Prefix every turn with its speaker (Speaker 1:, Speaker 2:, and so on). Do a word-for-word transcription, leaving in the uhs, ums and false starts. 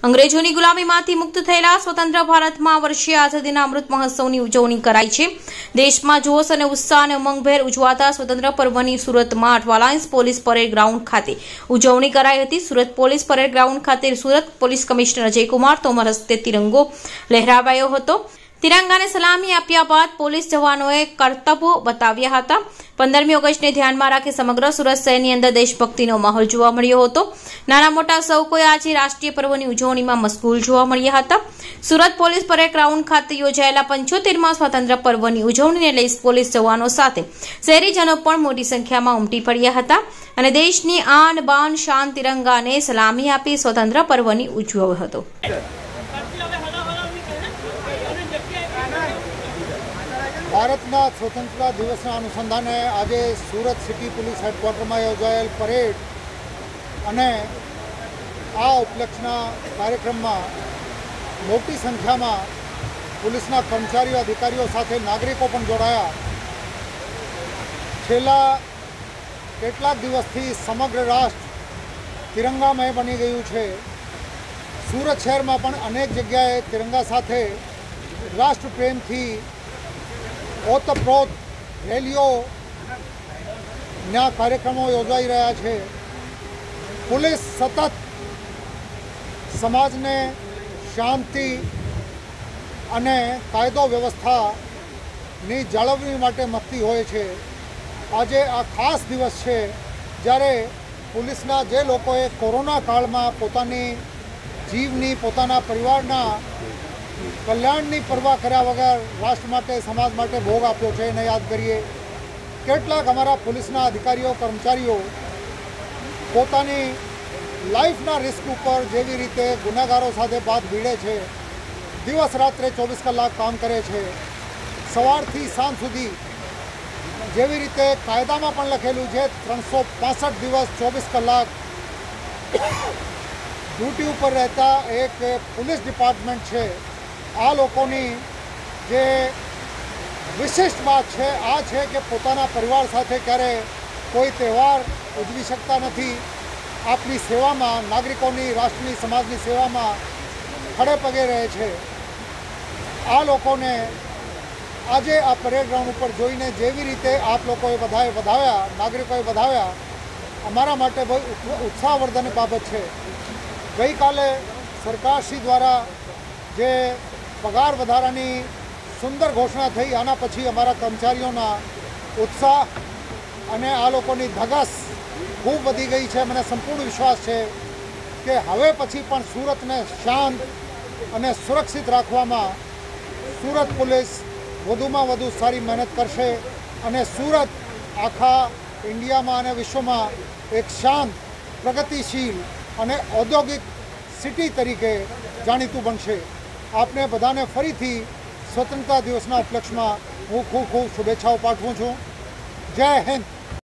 Speaker 1: અંગ્રેજોની ગુલામીમાંથી મુક્ત થયેલા સ્વતંત્ર ભારતમાં આ વર્ષે આઝાદીના અમૃત મહોત્સવની ઉજવણી કરાઈ છે। દેશમાં જોશ અને ઉત્સાહ અને ઉમંગભેર ઉજવાતા સ્વતંત્ર પર્વની સુરતમાં અઠવાલાઇન્સ પોલીસ પરેડ ગ્રાઉન્ડ ખાતે ઉજવણી કરાઈ હતી। સુરત પોલીસ પરેડ ગ્રાઉન્ડ ખાતે સુરત પોલીસ કમિશનર અજયકુમાર તોમર હસ્તે તિરંગો લહેરાવાયો હતો। तिरंगाने सलामी आप्या बाद पोलीस जवानोए कर्तव्य बताव्या हता। पंदरमी ऑगस्टने ध्याનમાં રાખી સમગ્ર સુરત શહેરની અંદર દેશભક્તિનો માહોલ જોવા મળ્યો હતો। નાના મોટા સૌ કોઈ આજે રાષ્ટ્રીય પર્વની ઉજવણીમાં મશગુલ જોવા મળ્યા હતા। સુરત પોલીસ પરેડ ગ્રાઉન્ડ ખાતે યોજાયેલા પંચોતેરમાં સ્વતંત્ર પર્વની ઉજવણીને લઈ પોલીસ જવાનો સાથે શહેરીજનો પણ મોટી સંખ્યામાં ઉમટી પડ્યા હતા અને દેશની આન બાન શાન તિરંગાને સલામી આપી સ્વતંત્ર પર્વની ઉજવ્યો હતો।
Speaker 2: ભારતના સ્વતંત્રતા દિવસના અનુસંધાને આજે સુરત સિટી પોલીસ હેડક્વાર્ટરમાં યોજાયેલ પરેડ અને આ ઉપલક્ષના કાર્યક્રમમાં મોટી સંખ્યામાં પોલીસના કર્મચારીઓ અધિકારીઓ સાથે નાગરિકો પણ જોડાયા। છેલ્લા કેટલાક દિવસથી સમગ્ર રાષ્ટ્ર તિરંગામય બની ગયું છે। સુરત શહેરમાં પણ અનેક જગ્યાએ તિરંગા સાથે રાષ્ટ્રપ્રેમથી ઓતપ્રોત રેલીઓના કાર્યક્રમો યોજાઈ રહ્યા છે। પોલીસ સતત સમાજને શાંતિ અને કાયદો વ્યવસ્થાની જાળવણી માટે મથતી હોય છે। આજે આ ખાસ દિવસ છે જ્યારે પોલીસના જે લોકોએ કોરોના કાળમાં પોતાની જીવની પોતાના પરિવારના કલ્યાણની પરવા કર્યા વગર રાષ્ટ્ર માટે સમાજ માટે ભોગ આપ્યો છે એને યાદ કરીએ। કેટલાક અમારા પોલીસના અધિકારીઓ કર્મચારીઓ પોતાની લાઈફના રિસ્ક ઉપર જેવી રીતે ગુનેગારો સાથે બાદ ભીડે છે, દિવસ રાત્રે ચોવીસ કલાક કામ કરે છે, સવારથી સાંજ સુધી જેવી રીતે કાયદામાં પણ લખેલું છે ત્રણસો પાસઠ દિવસ ચોવીસ કલાક ડ્યુટી ઉપર રહેતા એક પોલીસ ડિપાર્ટમેન્ટ છે। આ લોકોની જે વિશિષ્ટ વાત છે આ છે કે પોતાના પરિવાર સાથે ક્યારે કોઈ તહેવાર ઉજવી શકતા નથી। આપની સેવામાં નાગરિકોની રાષ્ટ્રની સમાજની સેવામાં ખડે પગે રહે છે। આ લોકોને આજે આ પરેડ ગ્રાઉન્ડ ઉપર જોઈને જેવી રીતે આપ લોકોએ બધાએ વધાવ્યા, નાગરિકોએ વધાવ્યા, અમારા માટે બહુ ઉત્સાહવર્ધક બાબત છે। ગઈકાલે સરકારશ્રી દ્વારા જે પગાર વધારાની સુંદર ઘોષણા થઈ, આના પછી અમારા કર્મચારીઓના ઉત્સાહ અને આ લોકોની ધગસ ખૂબ વધી ગઈ છે। મને સંપૂર્ણ વિશ્વાસ છે કે હવે પછી પણ સુરતને શાંત અને સુરક્ષિત રાખવામાં સુરત પોલીસ વધુમાં વધુ સારી મહેનત કરશે અને સુરત આખા ઇન્ડિયામાં અને વિશ્વમાં એક શાંત, પ્રગતિશીલ અને ઔદ્યોગિક સિટી તરીકે જાણીતું બનશે। આપને બધાને ફરીથી સ્વતંત્રતા દિવસના ઉપલક્ષમાં હું ખૂબ ખૂબ શુભેચ્છાઓ પાઠવું છું। જય હિન્દ।